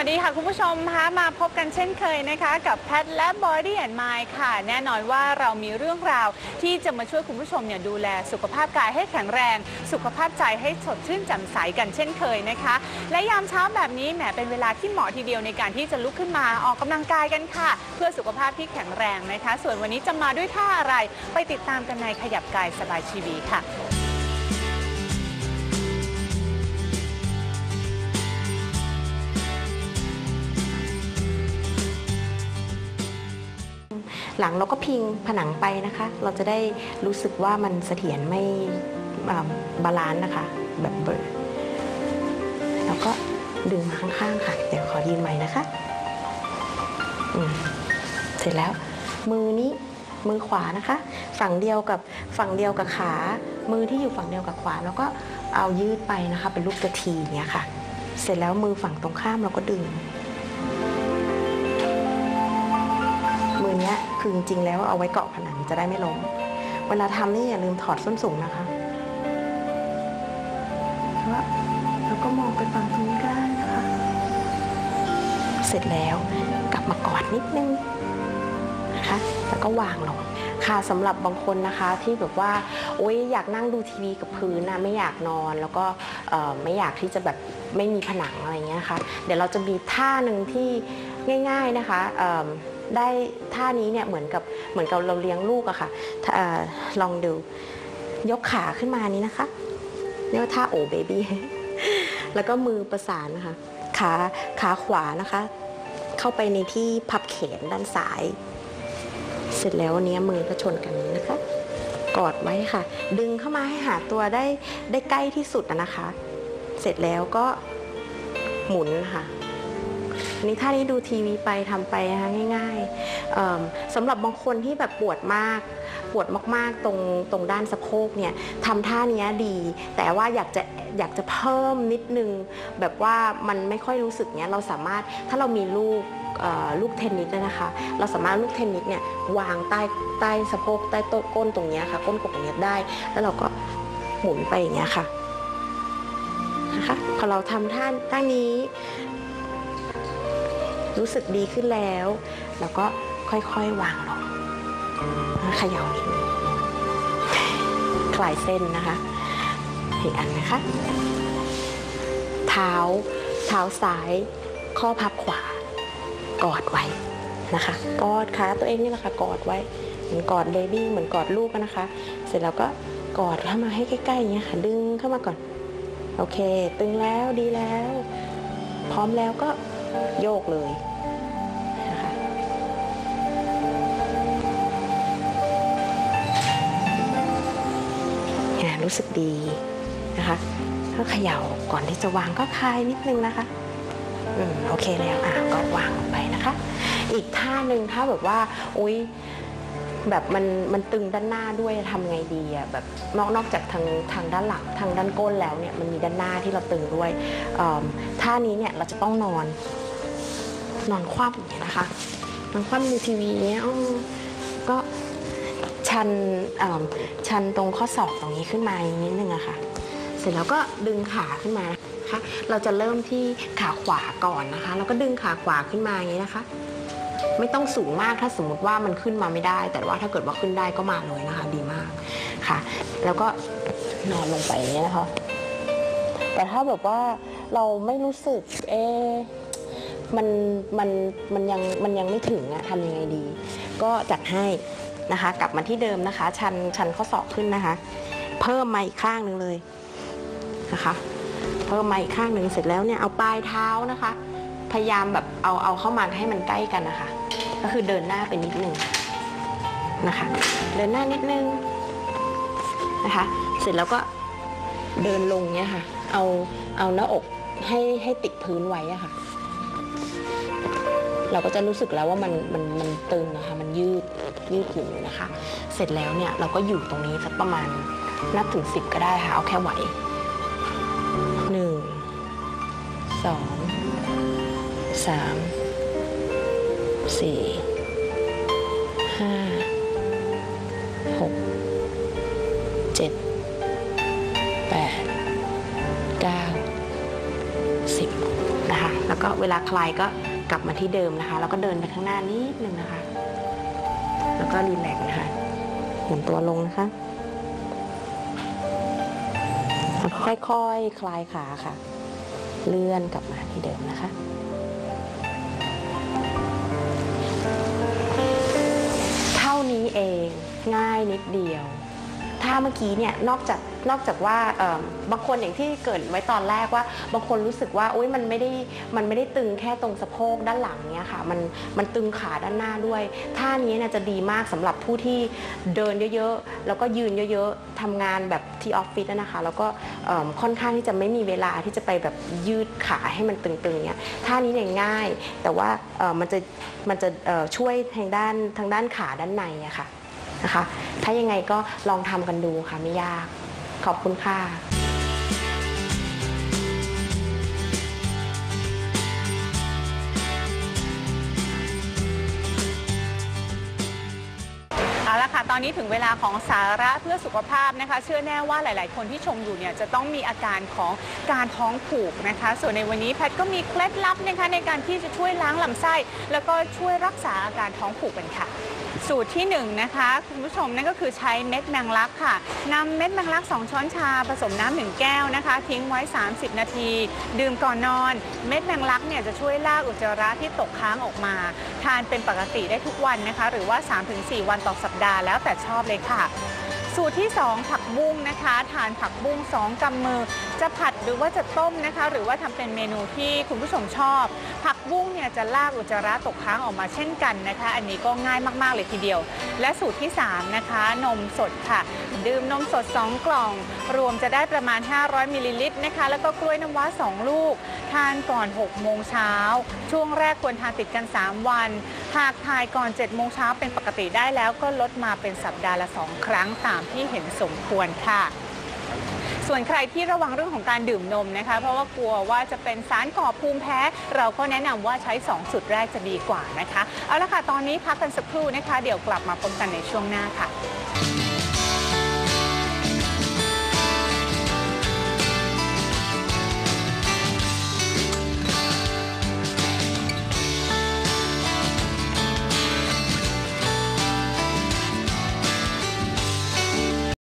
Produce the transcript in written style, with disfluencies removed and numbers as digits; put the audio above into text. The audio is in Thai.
วัสดีค่ะคุณผู้ชมคะมาพบกันเช่นเคยนะคะกับแพทและ Body and Mind ค่ะแน่นอนว่าเรามีเรื่องราวที่จะมาช่วยคุณผู้ชมดูแลสุขภาพกายให้แข็งแรงสุขภาพใจให้สดชื่นแจ่มใสกันเช่นเคยนะคะและยามเช้าแบบนี้แหมเป็นเวลาที่เหมาะทีเดียวในการที่จะลุกขึ้นมาออกกำลังกายกันค่ะเพื่อสุขภาพที่แข็งแรงนะคะส่วนวันนี้จะมาด้วยท่าอะไรไปติดตามกันในขยับกายสบายชีวีค่ะหลังเราก็พิงผนังไปนะคะเราจะได้รู้สึกว่ามันเสถียรไม่บาลานซ์นะคะแบบเบอร์แล้วก็ดึงมาข้างๆค่ะเดี๋ยวขอยืนใหม่นะคะเสร็จแล้วมือขวานะคะฝั่งเดียวกับขามือที่อยู่ฝั่งเดียวกับขวาแล้วก็เอายืดไปนะคะเป็นรูปตัวทีเนี้ยค่ะเสร็จแล้วมือฝั่งตรงข้ามเราก็ดึงมือนี้คือจริงๆแล้วเอาไว้เกาะผนังจะได้ไม่ล้มเวลาทำนี่อย่าลืมถอดส้นสูงนะคะแล้วก็มองไปฝั่งตรงนี้ก็ได้นะคะเสร็จแล้วกลับมากอดนิดนึงนะคะแล้วก็วางลงค่ะสำหรับบางคนนะคะที่แบบว่าโอ๊ยอยากนั่งดูทีวีกับพื้นนะไม่อยากนอนแล้วก็ไม่อยากที่จะแบบไม่มีผนังอะไรเงี้ยนะคะเดี๋ยวเราจะมีท่าหนึ่งที่ง่ายๆนะคะได้ท่านี้เนี่ยเหมือนกับเราเลี้ยงลูกอะค่ะลองดูยกขาขึ้นมานี้นะคะเรียกว่าท่าโอเบบี้แล้วก็มือประสานนะคะขาขวานะคะเข้าไปในที่พับแขนด้านซ้ายเสร็จแล้วเนี้ยมือก็ชนกันนี้นะคะกอดไว้ค่ะดึงเข้ามาให้หาตัวได้ใกล้ที่สุดนะคะเสร็จแล้วก็หมุนค่ะนี่ท่านี้ดูทีวีไปทำไปนะคะง่ายๆสำหรับบางคนที่แบบปวดมากๆตรงด้านสะโพกเนี่ยทำท่านี้ดีแต่ว่าอยากจะเพิ่มนิดนึงแบบว่ามันไม่ค่อยรู้สึกเนี้ยเราสามารถถ้าเรามีลูกเทนนิสนะคะเราสามารถลูกเทนนิสเนี่ยวางใต้สะโพกใต้ต้นก้นตรงนี้ค่ะก้นกบตรงนี้ได้แล้วเราก็หมุนไปอย่างเงี้ยค่ะนะคะพอเราทำท่านี้รู้สึกดีขึ้นแล้วแล้วก็ค่อยๆวางลงเขย่านิดนึงคลายเส้นนะคะอีกอันนะคะเท้าซ้ายข้อพับขวากอดไว้นะคะกอดขาตัวเองนี่แหละค่ะกอดไว้เหมือนกอดเบบี้เหมือนกอดลูกนะคะเสร็จแล้วก็กอดเข้ามาให้ใกล้ๆอย่างเงี้ยค่ะดึงเข้ามาก่อนโอเคตึงแล้วดีแล้วพร้อมแล้วก็โยกเลยนะคะรู้สึกดีนะคะก็เขย่าก่อนที่จะวางก็คลายนิดนึงนะคะโอเคแล้วก็วางลงไปนะคะอีกท่าหนึ่งถ้าแบบว่าอุ๊ยแบบมันตึงด้านหน้าด้วยทำไงดีอ่ะแบบนอกจากทางด้านหลังทางด้านก้นแล้วเนี่ยมันมีด้านหน้าที่เราตึงด้วยท่านี้เนี่ยเราจะต้องนอนคว่ำอย่างนี้นะคะนอนคว่ำดูทีวีเนี้ยก็ชันตรงข้อศอกตรงนี้ขึ้นมานิดนึงอะค่ะเสร็จแล้วก็ดึงขาขึ้นมานะคะเราจะเริ่มที่ขาขวาก่อนนะคะแล้วก็ดึงขาขวาขึ้นมาอย่างนี้นะคะไม่ต้องสูงมากถ้าสมมติว่ามันขึ้นมาไม่ได้แต่ว่าถ้าเกิดว่าขึ้นได้ก็มาเลยนะคะดีมากค่ะแล้วก็นอนลงไปอย่างนี้นะคะแต่ถ้าแบบว่าเราไม่รู้สึกมันยังไม่ถึงอะทำยังไงดีก็จัดให้นะคะกลับมาที่เดิมนะคะชันข้อศอกขึ้นนะคะเพิ่มมาอีกข้างหนึ่งเลยนะคะเพิ่มมาอีกข้างหนึ่งเสร็จแล้วเนี่ยเอาปลายเท้านะคะพยายามแบบเอาเข้ามาให้มันใกล้กันนะคะก็คือเดินหน้าไปนิดนึงนะคะเดินหน้านิดนึงนะคะเสร็จแล้วก็เดินลงเนี่ยค่ะเอาหน้าอกให้ติดพื้นไว้อะค่ะเราก็จะรู้สึกแล้วว่ามันตึงนะคะมันยืดอยู่นะคะเสร็จแล้วเนี่ยเราก็อยู่ตรงนี้สักประมาณนับถึง10ก็ได้ค่ะเอาแค่ไหว1 2 3 4 5 6 7 8 9 10นะคะแล้วก็เวลาคลายก็กลับมาที่เดิมนะคะแล้วก็เดินไปข้างหน้านิดนึงนะคะแล้วก็รีแลกซ์นะคะหมุนตัวลงนะคะแล้วค่อยๆคลายขาค่ะเลื่อนกลับมาที่เดิมนะคะเท่านี้เองง่ายนิดเดียวถ้าเมื่อกี้เนี่ยนอกจากว่าบางคนอย่างที่เกริ่นไว้ตอนแรกว่าบางคนรู้สึกว่าอุ๊ยมันไม่ได้ตึงแค่ตรงสะโพกด้านหลังเนี่ยค่ะมันตึงขาด้านหน้าด้วยท่านี้เนี่ยจะดีมากสำหรับผู้ที่เดินเยอะๆแล้วก็ยืนเยอะๆทำงานแบบที่ออฟฟิศนะคะแล้วก็ค่อนข้างที่จะไม่มีเวลาที่จะไปแบบยืดขาให้มันตึงๆเนี่ยท่านี้เนี่ยง่ายแต่ว่ามันจะช่วยทางด้านขาด้านในอะค่ะนะคะถ้ายังไงก็ลองทำกันดูค่ะไม่ยากขอบคุณค่ะเอาละค่ะตอนนี้ถึงเวลาของสาระเพื่อสุขภาพนะคะเชื่อแน่ว่าหลายๆคนที่ชมอยู่เนี่ยจะต้องมีอาการของการท้องผูกนะคะส่วนในวันนี้แพทย์ก็มีเคล็ดลับนะคะในการที่จะช่วยล้างลำไส้แล้วก็ช่วยรักษาอาการท้องผูกกันค่ะสูตรที่1นะคะคุณผู้ชมนั่นก็คือใช้เม็ดแมงลักค่ะนำเม็ดแมงลัก2ช้อนชาผสมน้ำ1แก้วนะคะทิ้งไว้30นาทีดื่มก่อนนอนเม็ดแมงลักเนี่ยจะช่วยลากอุจจาระที่ตกค้างออกมาทานเป็นปกติได้ทุกวันนะคะหรือว่า 3-4 วันต่อสัปดาห์แล้วแต่ชอบเลยค่ะสูตรที่2ผักบุ้งนะคะทานผักบุ้ง2กำมือจะผัดหรือว่าจะต้มนะคะหรือว่าทำเป็นเมนูที่คุณผู้ชมชอบผักบุ้งเนี่ยจะลากอุจจาระตกค้างออกมาเช่นกันนะคะอันนี้ก็ง่ายมากๆเลยทีเดียวและสูตรที่3นะคะนมสดค่ะดื่มนมสด2กล่องรวมจะได้ประมาณ500มิลลิลิตรนะคะแล้วก็กล้วยน้ำว้า2ลูกทานก่อน6โมงเช้าช่วงแรกควรทานติดกัน3วันหากทานก่อน7โมงเช้าเป็นปกติได้แล้วก็ลดมาเป็นสัปดาห์ละ2ครั้งตามที่เห็นสมควรค่ะส่วนใครที่ระวังเรื่องของการดื่มนมนะคะเพราะว่ากลัวว่าจะเป็นสารก่อภูมิแพ้เราก็แนะนำว่าใช้2สูตรแรกจะดีกว่านะคะเอาละค่ะตอนนี้พักกันสักครู่นะคะเดี๋ยวกลับมาพบกันในช่วงหน้าค่ะ